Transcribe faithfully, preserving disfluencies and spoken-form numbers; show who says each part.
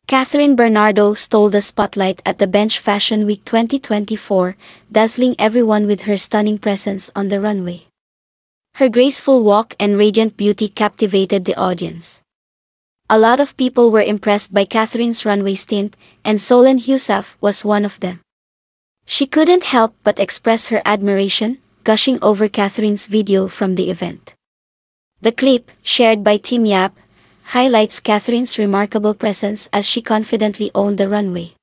Speaker 1: Kathryn Bernardo stole the spotlight at the Bench Fashion Week twenty twenty-four, dazzling everyone with her stunning presence on the runway. Her graceful walk and radiant beauty captivated the audience. A lot of people were impressed by Kathryn's runway stint, and Solenn Heussaff was one of them. She couldn't help but express her admiration, gushing over Kathryn's video from the event. The clip, shared by Tim Yap, highlights Kathryn's remarkable presence as she confidently owned the runway.